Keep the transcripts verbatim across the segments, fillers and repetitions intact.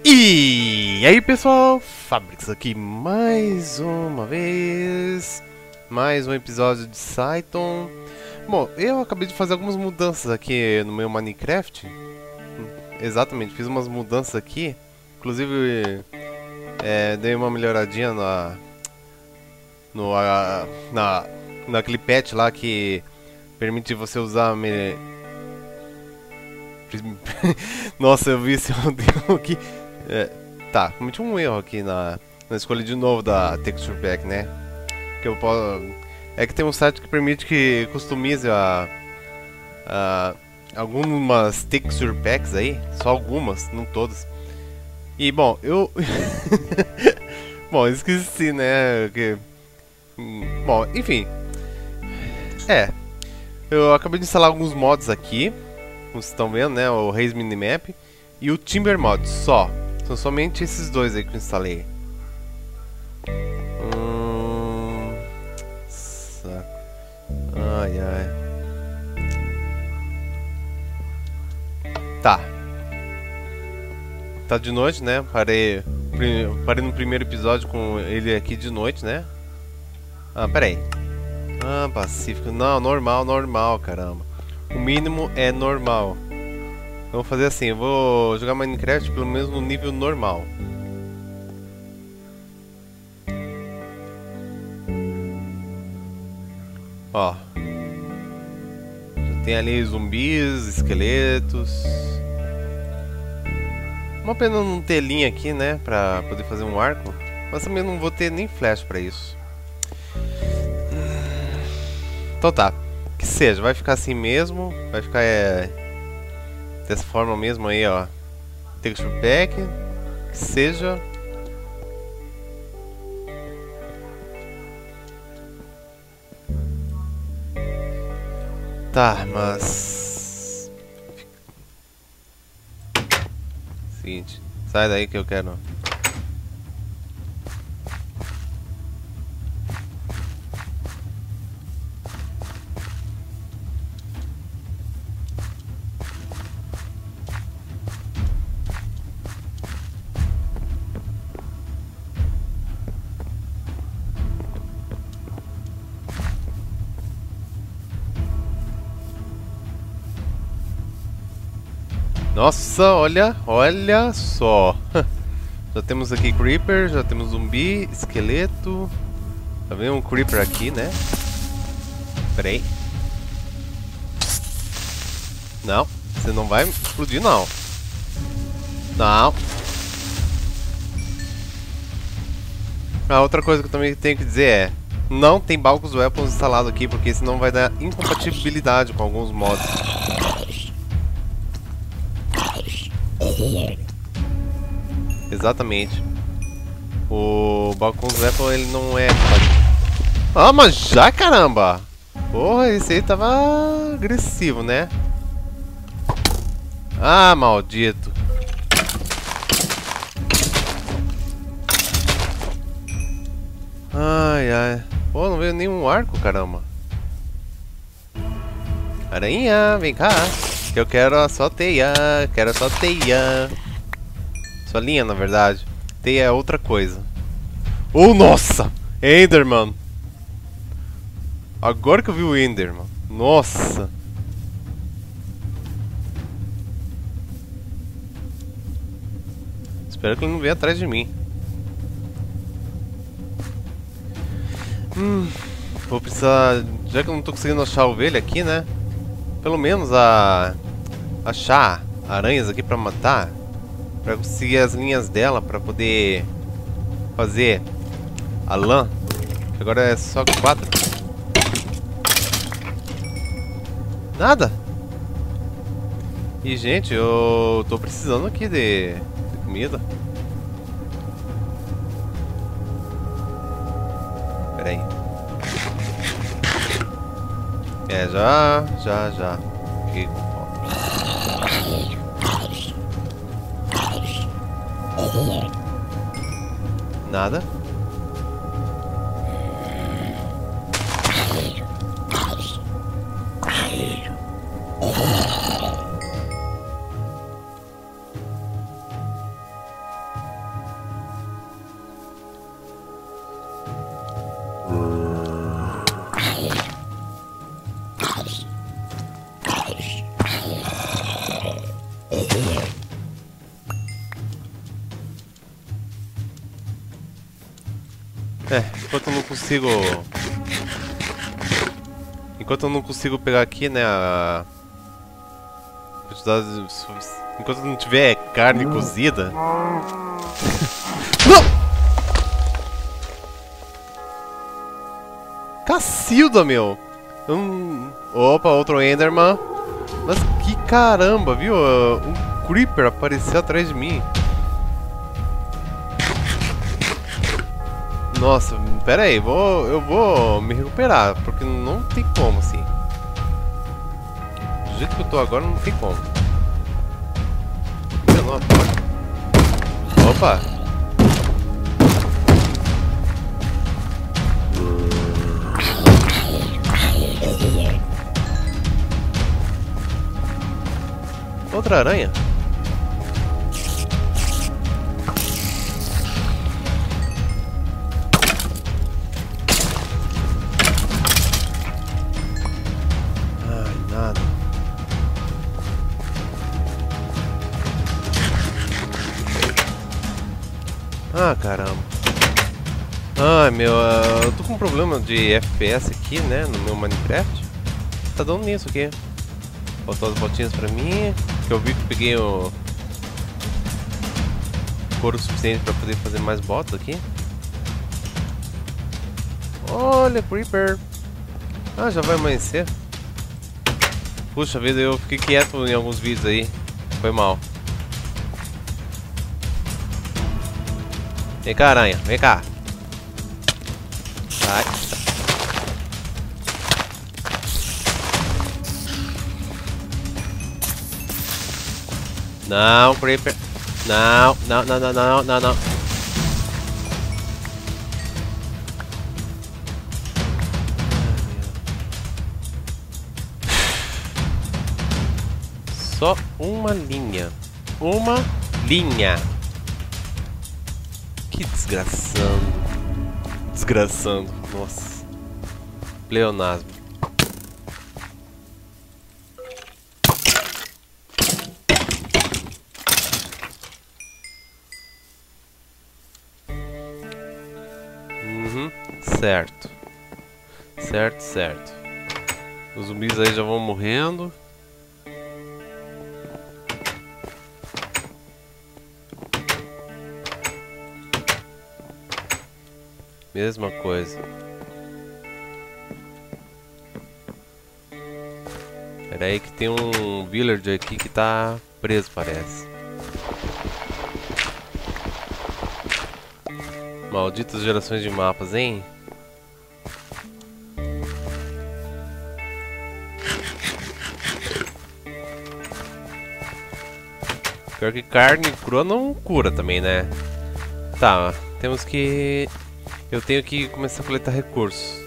E aí pessoal, Fabrix aqui mais uma vez, mais um episódio de Cyton. Bom, eu acabei de fazer algumas mudanças aqui no meu Minecraft. Exatamente, fiz umas mudanças aqui. Inclusive, é, dei uma melhoradinha na, no, a, na, naquele patch lá que permite você usar... Me... Nossa, eu vi esse erro aqui. É, tá, cometi um erro aqui na, na escolha de novo da Texture Pack, né? Que eu posso, é que tem um site que permite que customize a, a, algumas Texture Packs aí, só algumas, não todas. E bom, eu... bom, esqueci, né? Que, bom, enfim. É, eu acabei de instalar alguns mods aqui, como vocês estão vendo, né? O Raise Minimap e o Timber Mod, só. São somente esses dois aí que eu instalei. Hum... Saco. Ai, ai. Tá. Tá de noite, né? Parei, parei no primeiro episódio com ele aqui de noite, né? Ah, peraí. Ah, pacífico. Não, normal, normal, caramba. O mínimo é normal. Eu vou fazer assim, eu vou jogar Minecraft pelo menos no nível normal. Ó. Já tem ali zumbis, esqueletos. Uma pena não ter linha aqui, né, pra poder fazer um arco. Mas também não vou ter nem flash pra isso. Então tá. Que seja, vai ficar assim mesmo. Vai ficar... É... dessa forma mesmo aí, ó. Texture Pack. Que seja. Tá, mas... Seguinte. Sai daí que eu quero... Nossa, olha, olha só. Já temos aqui Creeper, já temos zumbi, esqueleto. Tá vendo um Creeper aqui, né? Pera aí. Não, você não vai explodir não. Não. A outra coisa que eu também tenho que dizer é: não tem Balcos Weapons instalado aqui, porque senão vai dar incompatibilidade com alguns mods. Exatamente. O Balcons Weapon ele não é... Ah, mas já caramba! Porra, esse aí tava agressivo, né? Ah, maldito! Ai, ai. Pô, não veio nenhum arco, caramba. Aranha, vem cá. Que eu quero a sua teia. Quero a sua teia. Sua linha, na verdade. Teia é outra coisa. Oh, nossa! Enderman! Agora que eu vi o Enderman. Nossa! Espero que ele não venha atrás de mim. Hum, vou precisar... Já que eu não tô conseguindo achar a ovelha aqui, né? Pelo menos a... achar aranhas aqui pra matar. Pra conseguir as linhas dela pra poder fazer a lã. Agora é só quatro. Nada. E gente, eu tô precisando aqui de, de comida. Pera aí. É, já, já, já. Fiquei com fome. Nada. É, enquanto eu não consigo... Enquanto eu não consigo pegar aqui, né, a... quantidade... Enquanto não tiver carne cozida... Não! Cacilda, meu! Um... Opa, outro Enderman. Mas que caramba, viu? Um Creeper apareceu atrás de mim. Nossa, pera aí, vou, eu vou me recuperar, porque não tem como assim. Do jeito que eu tô agora, não tem como. Opa! Outra aranha? Ah, caramba. Ai, meu, uh, eu tô com um problema de F P S aqui, né, no meu Minecraft. Tá dando nisso aqui. Faltou as botinhas pra mim, que eu vi que eu peguei o couro suficiente pra poder fazer mais botas aqui. Olha, Creeper. Ah, já vai amanhecer. Puxa vida, eu fiquei quieto em alguns vídeos aí. Foi mal. Vem cá, aranha, vem cá. Vai. Não, Creeper. Não, não, não, não, não, não, não. Só uma linha. Uma linha. Que desgraçando. Desgraçando. Nossa. Pleonasmo. Uhum. Certo. Certo, certo. Os zumbis aí já vão morrendo. Mesma coisa. Pera aí que tem um villager aqui que tá preso, parece. Malditas gerações de mapas, hein? Pior que carne crua não cura também, né? Tá, temos que... Eu tenho que começar a coletar recursos.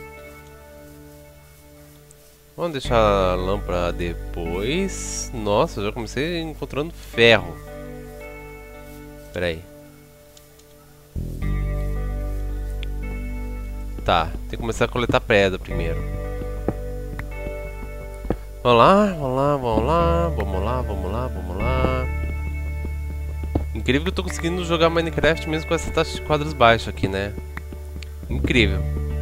Vamos deixar a lâmpada depois. Nossa, eu já comecei encontrando ferro. Pera aí. Tá, tem que começar a coletar pedra primeiro. Vamos lá, vamos lá, vamos lá, vamos lá, vamos lá, vamos lá. Incrível que eu tô conseguindo jogar Minecraft mesmo com essa taxa de quadros baixa aqui, né? Incrível.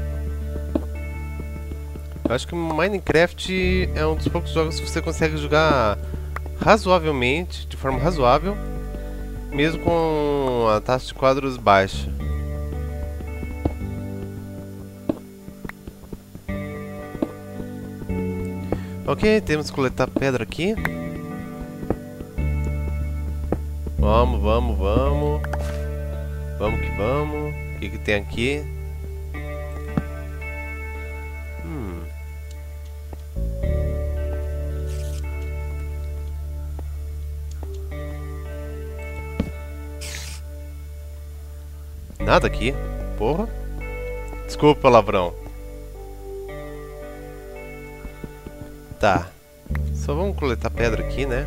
Eu acho que Minecraft é um dos poucos jogos que você consegue jogar razoavelmente, de forma razoável, mesmo com a taxa de quadros baixa. Ok, temos que coletar pedra aqui. Vamos, vamos, vamos. Vamos que vamos. O que que tem aqui? Hum. Nada aqui. Porra. Desculpa, palavrão. Tá. Só vamos coletar pedra aqui, né?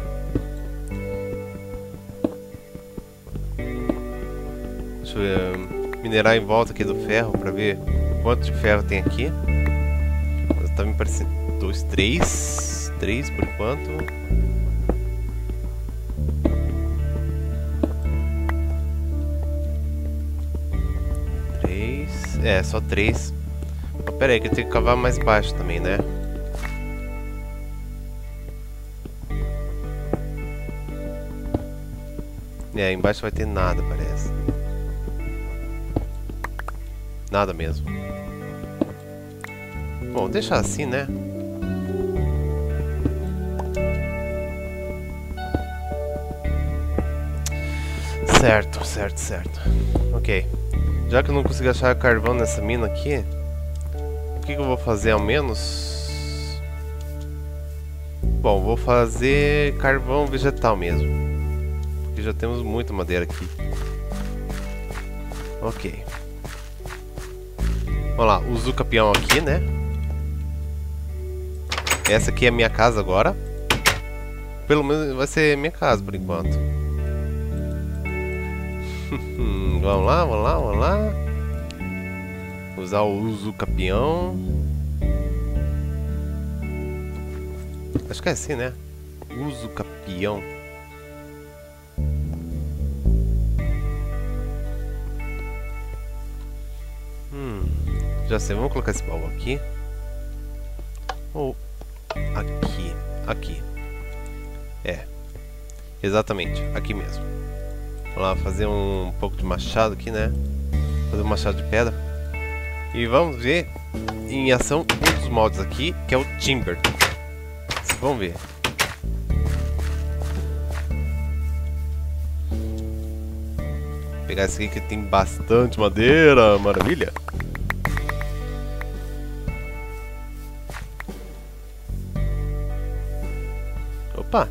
Deixa eu ver, minerar em volta aqui do ferro pra ver quanto de ferro tem aqui. Tá me parecendo... Dois, três... Três por enquanto. Três... É, só três. Oh, pera aí, que eu tenho que cavar mais baixo também, né? É, embaixo vai ter nada, parece. Nada mesmo. Bom, deixa assim, né? Certo, certo, certo. Ok. Já que eu não consigo achar carvão nessa mina aqui, o que, que eu vou fazer ao menos? Bom, vou fazer carvão vegetal mesmo. Porque já temos muita madeira aqui. Ok. Vamos lá, uso o capião aqui, né? Essa aqui é a minha casa agora. Pelo menos vai ser minha casa por enquanto. Vamos lá, vamos lá, vamos lá. Usar o uso capião. Acho que é assim, né? Uso capião. Hum, já sei, vamos colocar esse baú aqui. Ou aqui, aqui. É, exatamente, aqui mesmo. Vamos lá fazer um pouco de machado aqui, né? Fazer um machado de pedra. E vamos ver em ação um dos mods aqui, que é o Timber. Vamos ver. Vou pegar esse aqui que tem bastante madeira, maravilha. Opa!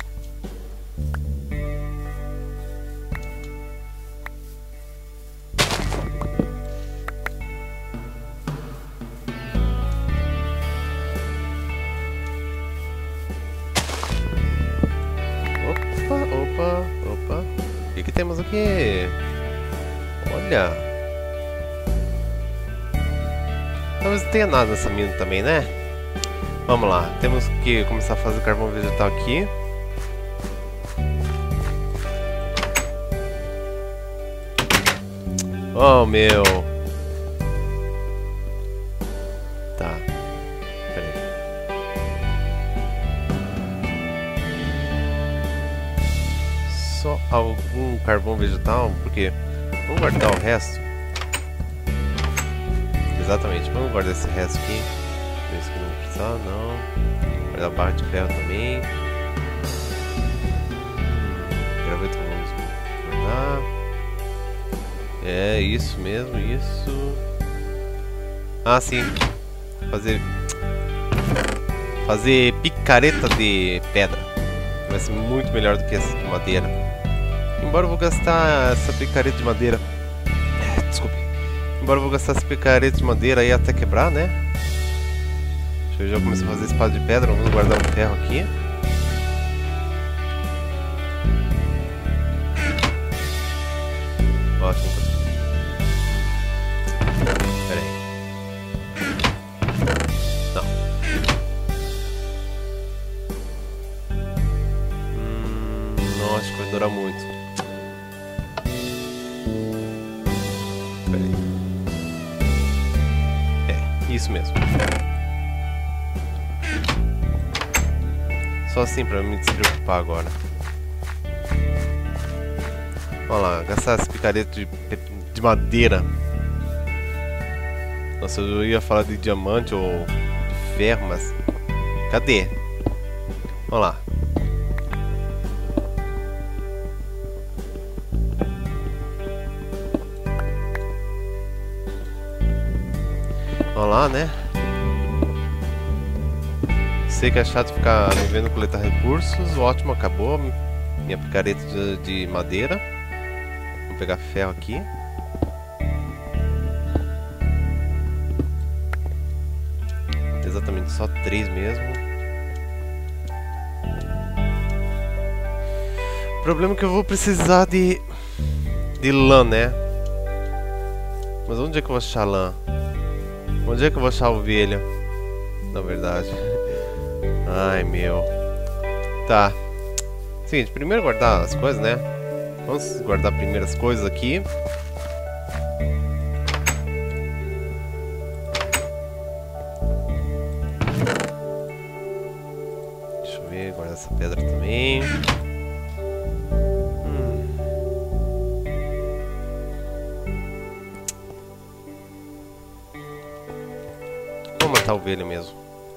Opa, opa. O que, que temos aqui? Olha. Talvez não tenha nada nessa mina também, né? Vamos lá. Temos que começar a fazer carvão vegetal aqui. Oh, meu. Tá. Pera aí. Só algum carvão vegetal, porque vamos guardar o resto. Exatamente, vamos guardar esse resto aqui. Esse que não precisar, não. Guardar a barra de ferro também. Hum, graveto vamos guardar. É isso mesmo, isso. Ah, sim. Fazer Fazer picareta de pedra. Vai ser muito melhor do que essa de madeira. Embora eu vou gastar essa picareta de madeira. Desculpe. Embora eu vou gastar essa picareta de madeira aí até quebrar, né? Deixa eu já começar a fazer espada de pedra. Vamos guardar um ferro aqui. Ótimo. Pera aí. Não. Hum, não, acho que vai durar muito. Isso mesmo. Só assim pra me despreocupar agora. Vamos lá, gastar esse picareta de, de madeira. Nossa, eu ia falar de diamante ou de ferro, mas... Cadê? Vamos lá. Vamos lá, né? Sei que é chato ficar me vendo coletar recursos. Ótimo, acabou minha picareta de, de madeira. Vou pegar ferro aqui. Exatamente, só três mesmo. O problema é que eu vou precisar de de lã, né? Mas onde é que eu vou achar lã? Onde é que eu vou achar a ovelha? Na verdade. Ai, meu. Tá. Seguinte, primeiro guardar as coisas, né? Vamos guardar primeiro as coisas aqui. Deixa eu ver, guardar essa pedra também. Hum. Vou matar a ovelha mesmo.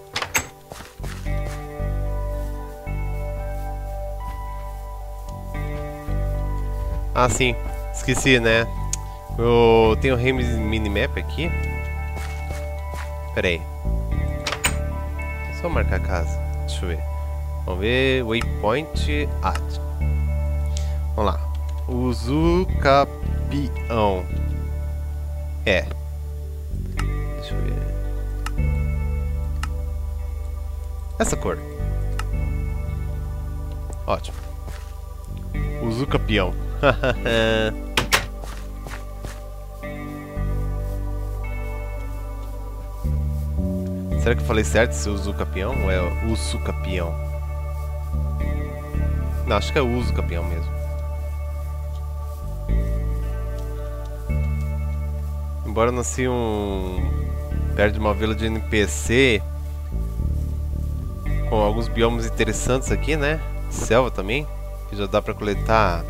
Ah, sim. Esqueci, né? Eu tenho o Rei Minimap aqui. Pera aí. Só marcar a casa. Deixa eu ver. Vamos ver. Waypoint at. Vamos lá. Usucapião. É. Deixa eu ver. Essa cor. Ótimo. Usucapião. Será que eu falei certo se uso capião ou é uso capião? Não, acho que é uso capião mesmo. Embora eu nasci um perto de uma vila de N P C com alguns biomas interessantes aqui, né? Selva também, que já dá pra coletar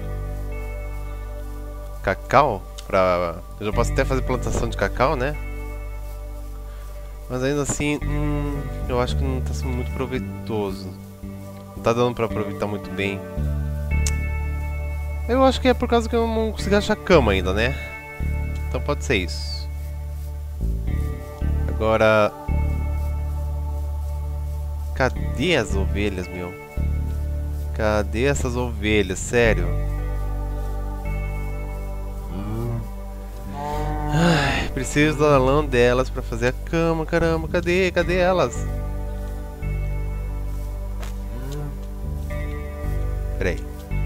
cacau, pra... eu já posso até fazer plantação de cacau, né? Mas ainda assim, hum, eu acho que não está sendo muito proveitoso. Não está dando para aproveitar muito bem. Eu acho que é por causa que eu não consegui achar cama ainda, né? Então pode ser isso. Agora... cadê as ovelhas, meu? Cadê essas ovelhas? Sério? Ai, preciso da lã delas pra fazer a cama, caramba, cadê? Cadê elas? Peraí.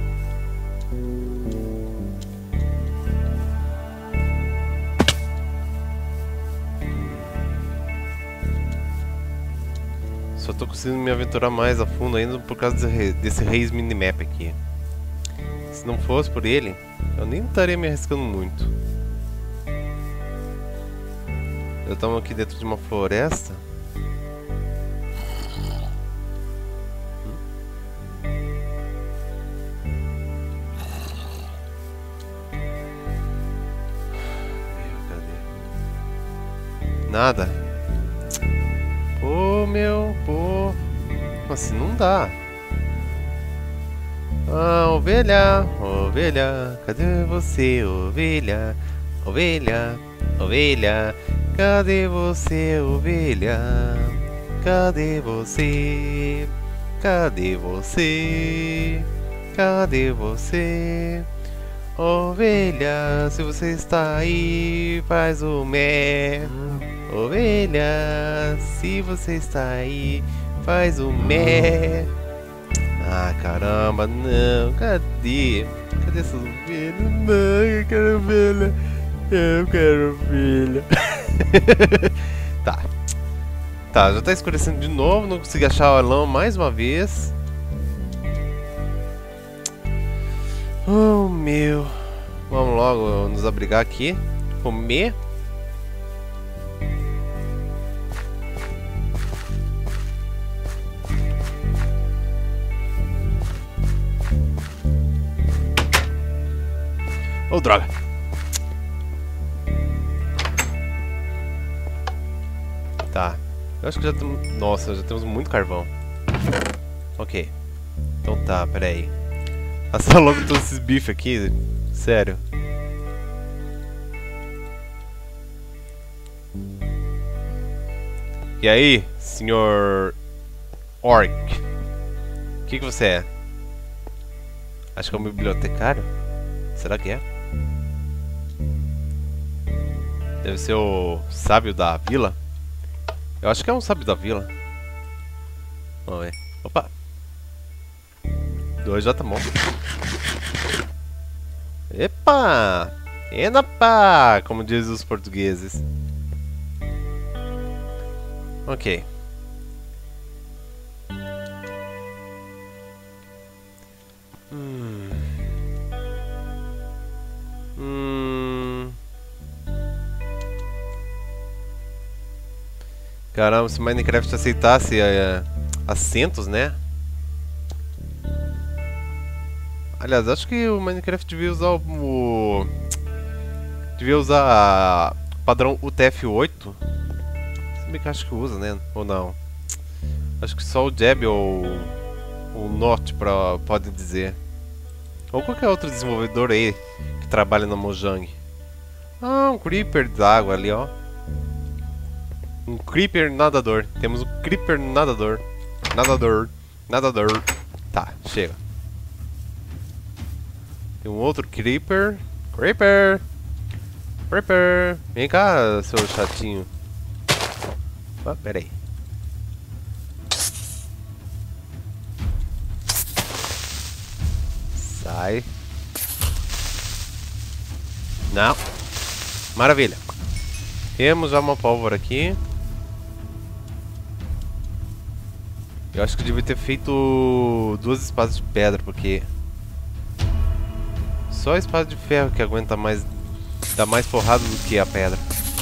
Só tô conseguindo me aventurar mais a fundo ainda por causa desse Reis Minimap aqui. Se não fosse por ele, eu nem estaria me arriscando muito. Eu estamos aqui dentro de uma floresta. Cadê? Nada. Pô, meu, pô. Assim não dá. Ah, ovelha, ovelha, cadê você, ovelha? Ovelha, ovelha. Cadê você, ovelha? Cadê você? Cadê você? Cadê você? Ovelha, se você está aí, faz o mé. Ovelha, se você está aí, faz o mé. Ah, caramba, não. Cadê? Cadê essas ovelhas? Não, eu quero ovelha. Eu quero ovelha. Tá. Tá, já tá escurecendo de novo. Não consegui achar o lã mais uma vez. Oh, meu. Vamos logo nos abrigar aqui. Comer. Oh, droga. Tá. Eu acho que já temos... Nossa, já temos muito carvão. Ok. Então tá, peraí. Assar logo todos esses bifes aqui. Sério. E aí, senhor... Orc? O que que você é? Acho que é um bibliotecário? Será que é? Deve ser o sábio da vila. Eu acho que é um sábio da vila. Vamos ver. Opa! Dois já tá bom. Epa! Enapá! Como dizem os portugueses. Ok. Hum. Hum. Caramba, se Minecraft aceitasse é, assentos, né? Aliás, acho que o Minecraft devia usar o... devia usar o padrão U T F oito. Se bem que acho que usa, né? Ou não. Acho que só o Jab ou o Not pra, pode dizer. Ou qualquer outro desenvolvedor aí que trabalha na Mojang. Ah, um Creeper d'água ali, ó. Um Creeper nadador. Temos um Creeper nadador. Nadador. Nadador. Tá, chega. Tem um outro Creeper. Creeper! Creeper! Vem cá, seu chatinho. Ah, pera aí. Sai. Não. Maravilha. Temos já uma pólvora aqui. Eu acho que eu devia ter feito duas espadas de pedra, porque só a espada de ferro que aguenta mais, dá mais porrada do que a pedra.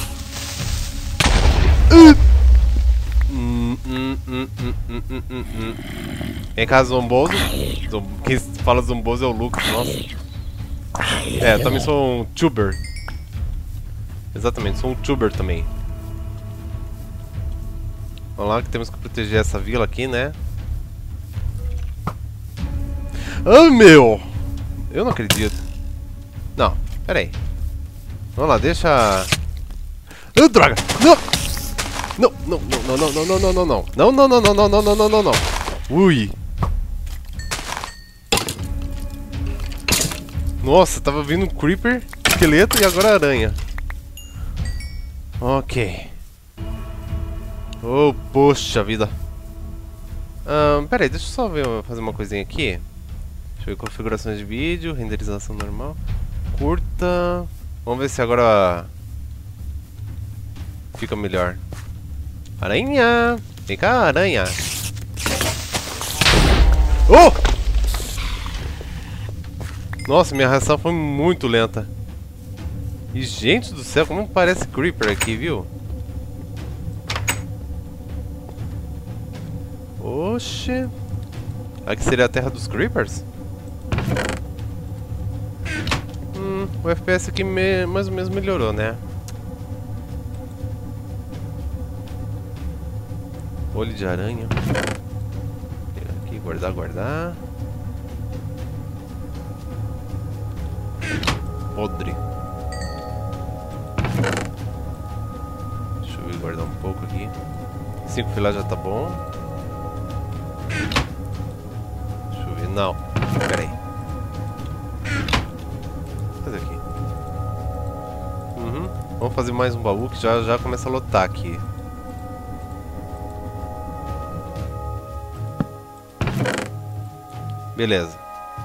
Hum, hum, hum, hum, hum, hum, hum, hum. Vem cá, zomboso. Quem fala zomboso é o Lucas, nossa. É, eu também sou um tuber. Exatamente, sou um tuber também. Vamos lá que temos que proteger essa vila aqui, né? Ah, meu! Eu não acredito. Não, pera aí. Vamos lá, deixa... Ah, droga! Não! Não, não, não, não, não, não, não, não, não. Não, não, não, não, não, não, não, não, não, não. Ui. Nossa, tava vindo um Creeper, esqueleto e agora aranha. Ok. Oh, poxa vida. Um, pera aí, deixa eu só ver, fazer uma coisinha aqui. Deixa eu ver, configurações de vídeo, renderização normal. Curta. Vamos ver se agora fica melhor. Aranha! Vem cá, aranha! Oh! Nossa, minha reação foi muito lenta. E gente do céu, como parece Creeper aqui, viu? Oxe. Aqui seria a terra dos Creepers? Hum, o F P S aqui me, mais ou menos melhorou, né? Olho de aranha. Aqui, guardar, guardar. Podre. Deixa eu ir guardar um pouco aqui. Cinco filés já tá bom. Deixa eu ver. Não. Pera aí. Vou fazer aqui. Uhum. Vamos fazer mais um baú que já, já começa a lotar aqui. Beleza.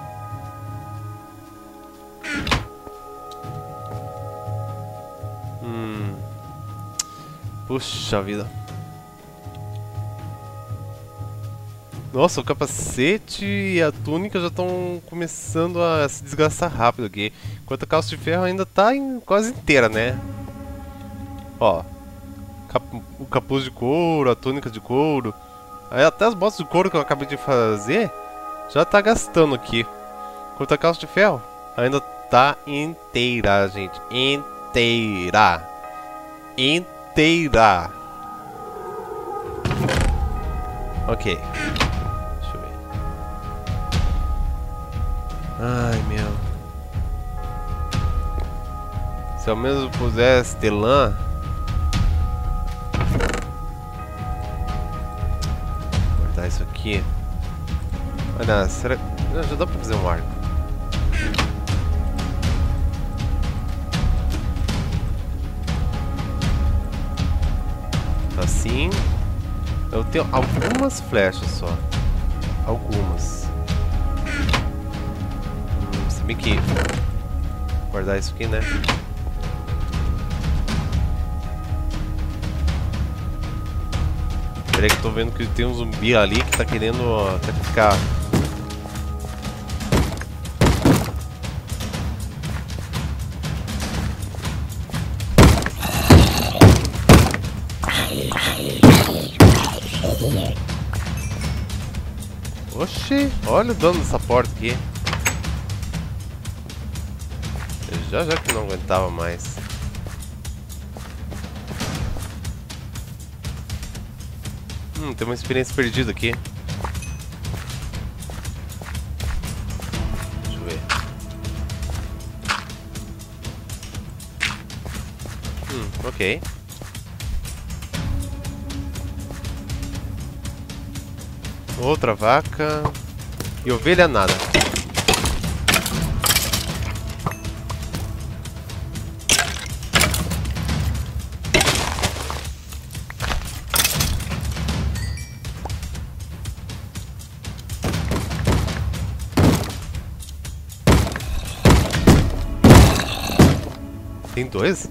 Hum. Puxa vida. Nossa, o capacete e a túnica já estão começando a se desgastar rápido aqui. Enquanto a calça de ferro ainda tá em, quase inteira, né? Ó. Cap, o capuz de couro, a túnica de couro. Aí até as botas de couro que eu acabei de fazer já tá gastando aqui. Enquanto a calça de ferro ainda tá inteira, gente. Inteira. Inteira. Ok. Deixa eu ver. Ai, meu. Se ao menos pusesse ter lã. Vou guardar isso aqui. Olha, será que... Não, já dá pra fazer um arco. Assim. Eu tenho algumas flechas só. Algumas. Hum, se bem que... Guardar isso aqui, né? Peraí que eu tô vendo que tem um zumbi ali que tá querendo ó, ficar. Oxi, olha o dano dessa porta aqui. Eu já já que não aguentava mais. Hum, tem uma experiência perdida aqui. Deixa eu ver. Hum, ok. Outra vaca. E ovelha nada. Tem dois?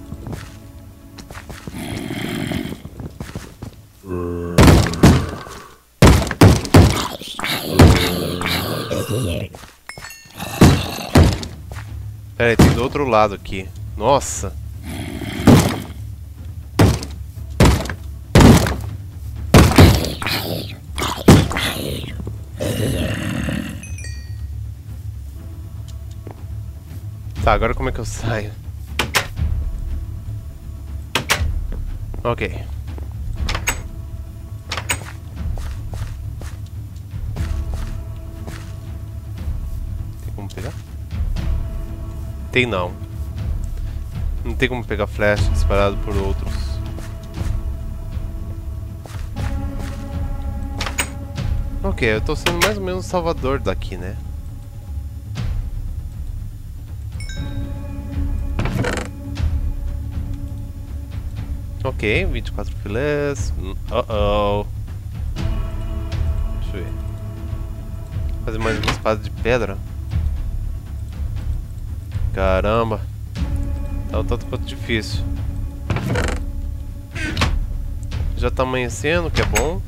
Pera aí, tem do outro lado aqui. Nossa! Tá, agora como é que eu saio? Ok. Tem como pegar? Tem não. Não tem como pegar flash disparado por outros. Ok, eu tô sendo mais ou menos o salvador daqui, né? Ok, vinte e quatro filés. Uh oh. Deixa eu ver. Fazer mais uma espada de pedra. Caramba. Tá um tanto quanto difícil. Já tá amanhecendo, que é bom.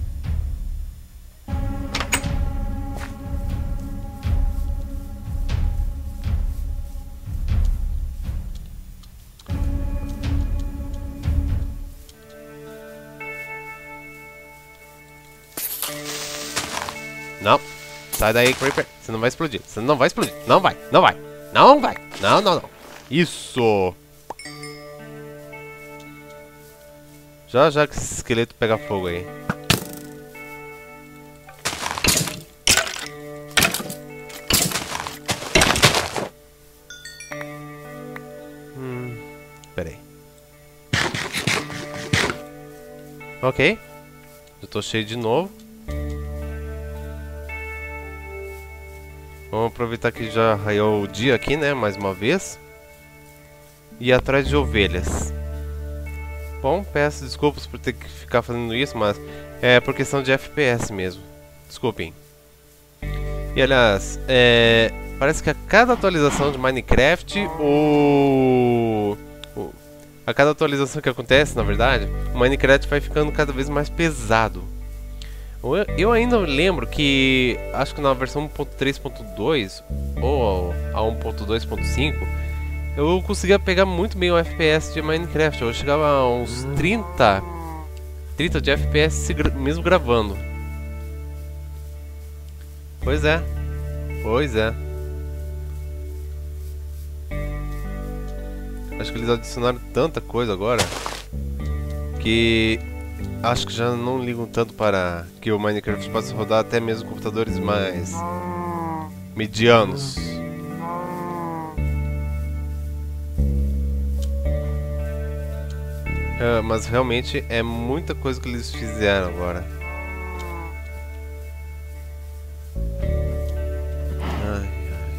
Não. Sai daí, Creeper. Você não vai explodir. Você não vai explodir. Não vai. Não vai. Não vai. Não, não, não. Isso. Já, já que esse esqueleto pega fogo aí. Hum. Pera aí. Ok. Eu tô cheio de novo. Vamos aproveitar que já raiou o dia aqui, né? Mais uma vez. E ir atrás de ovelhas. Bom, peço desculpas por ter que ficar fazendo isso, mas é por questão de F P S mesmo. Desculpem. E aliás, é, parece que a cada atualização de Minecraft, o... o... a cada atualização que acontece, na verdade, o Minecraft vai ficando cada vez mais pesado. Eu ainda lembro que, acho que na versão um ponto três ponto dois ou a um ponto dois ponto cinco, eu conseguia pegar muito bem o F P S de Minecraft. Eu chegava a uns trinta, trinta de F P S mesmo gravando. Pois é, pois é. Acho que eles adicionaram tanta coisa agora que... acho que já não ligam tanto para que o Minecraft possa rodar até mesmo computadores mais medianos. É, mas realmente é muita coisa que eles fizeram agora. Ai, ai.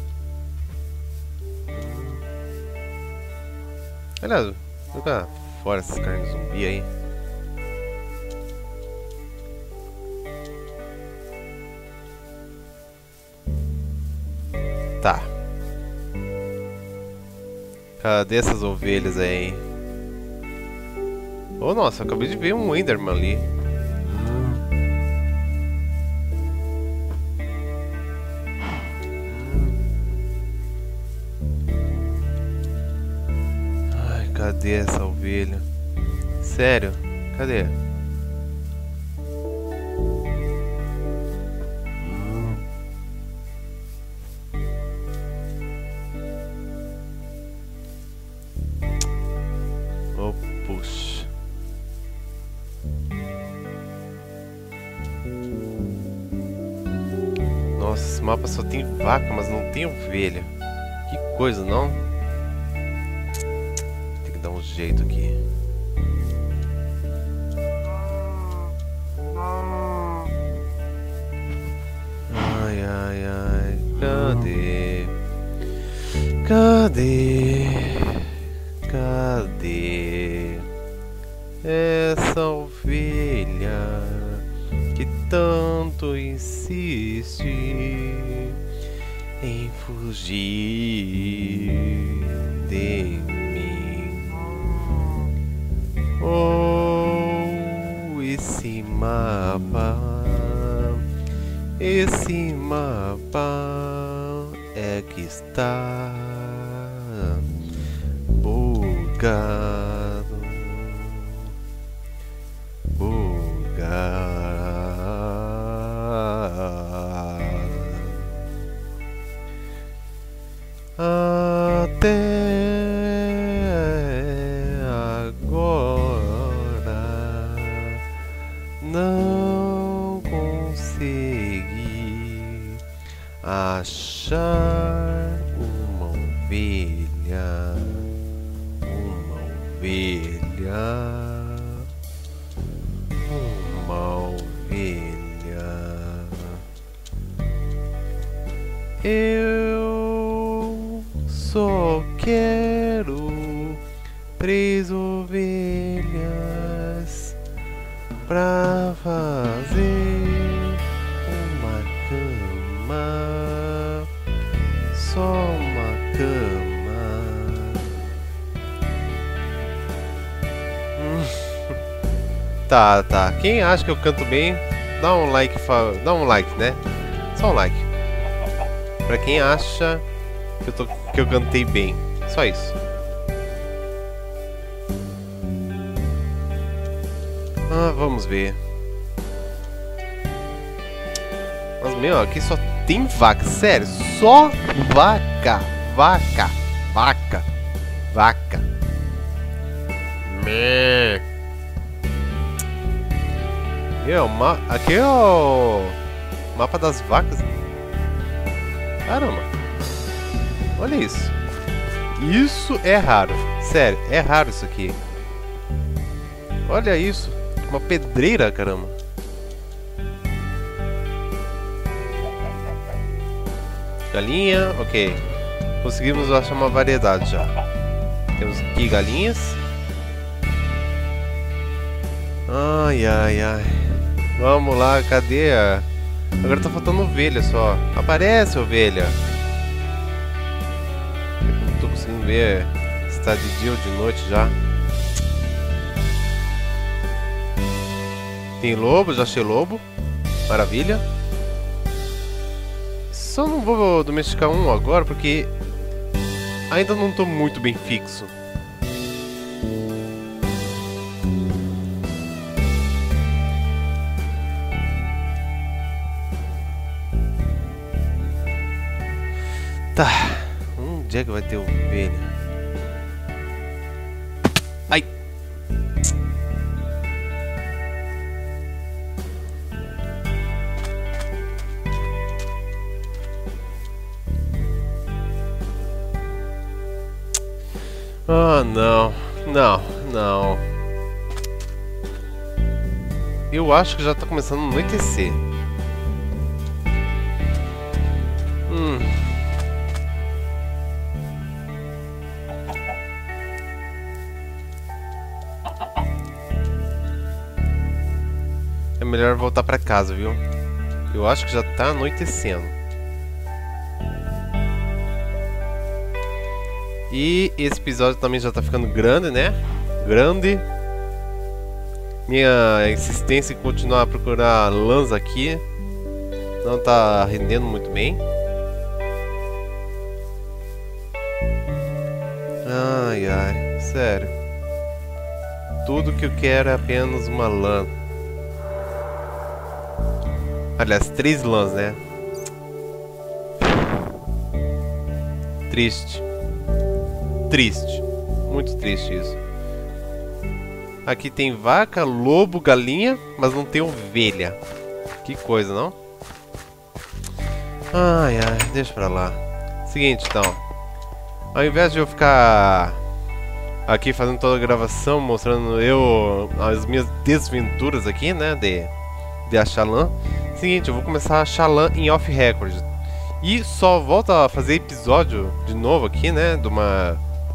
Aliás, jogar fora essas carnes de zumbi aí. Tá. Cadê essas ovelhas aí? Oh, nossa, eu acabei de ver um Enderman ali. Cadê essa ovelha? Sério? Cadê? Oh, puxa. Nossa, esse mapa só tem vaca, mas não tem ovelha. Que coisa, não? Tem que dar um jeito aqui. Ai, ai, ai. Cadê? Cadê? Cadê essa ovelha que tanto insiste em fugir de mim? Oh, esse mapa, esse mapa é que está bugado, bugado. Até agora não consegui achar uma ovelha, uma ovelha, uma ovelha. Eu só quero três ovelhas pra fazer uma cama, só uma cama. Hum. Tá, tá. Quem acha que eu canto bem, dá um like, fa... dá um like, né? Só um like. Pra quem acha que eu, tô... que eu cantei bem, só isso. Ah, vamos ver. Mas, meu, aqui só tem vaca. Sério, só vaca. Vaca. Vaca. Vaca. Mê. Meu, ma... aqui é o mapa das vacas. Caramba. Olha isso. Isso é raro. Sério, é raro isso aqui. Olha isso. Uma pedreira, caramba. Galinha, ok. Conseguimos achar uma variedade já. Temos aqui galinhas. Ai, ai, ai. Vamos lá, cadê a... Agora tá faltando ovelha só. Aparece, ovelha. Não tô conseguindo ver se tá de dia ou de noite já. Tem lobo, já achei lobo. Maravilha. Só não vou domesticar um agora porque ainda não tô muito bem fixo. Tá. Onde é que vai ter ovelha? Ai! Ah, não. Não, não. Eu acho que já tá começando a anoitecer. Hum. É melhor voltar pra casa, viu? Eu acho que já tá anoitecendo. E esse episódio também já tá ficando grande, né? Grande. Minha insistência em continuar a procurar lãs aqui não tá rendendo muito bem. Ai, ai. sério. Tudo que eu quero é apenas uma lã. Aliás, três lãs, né? Triste. Triste. Muito triste isso. Aqui tem vaca, lobo, galinha, mas não tem ovelha. Que coisa, não? Ai, ai, deixa pra lá. Seguinte, então. Ao invés de eu ficar aqui fazendo toda a gravação, mostrando eu as minhas desventuras aqui, né, de, de achar lã. Seguinte, eu vou começar a achar lã em off-record. E só volto a fazer episódio de novo aqui, né, de uma...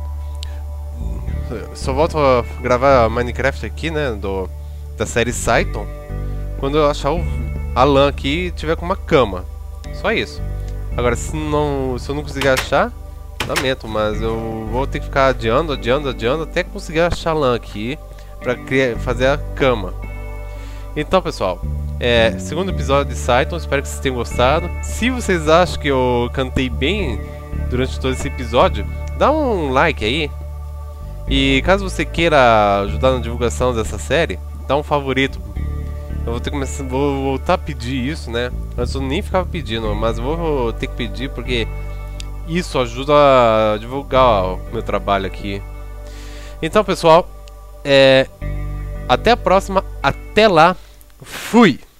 Só volto a gravar Minecraft aqui, né, do, da série Saiton, quando eu achar o, a lã aqui e tiver com uma cama. Só isso. Agora, se, não, se eu não conseguir achar, lamento, mas eu vou ter que ficar adiando, adiando, adiando até conseguir achar lã aqui pra criar, fazer a cama. Então, pessoal, é, segundo episódio de Saiton, espero que vocês tenham gostado. Se vocês acham que eu cantei bem durante todo esse episódio, dá um like aí. E caso você queira ajudar na divulgação dessa série, dá um favorito. Eu vou ter que começar, vou voltar a pedir isso, né? Antes eu nem ficava pedindo, mas vou ter que pedir porque isso ajuda a divulgar o meu trabalho aqui. Então, pessoal, é, até a próxima. Até lá. Fui!